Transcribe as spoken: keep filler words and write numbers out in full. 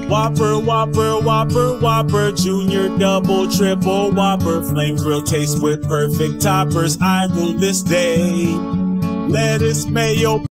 Whopper, Whopper, Whopper, Whopper, Junior, Double, Triple, Whopper, flame grill taste with perfect toppers. I rule this day. Lettuce, mayo,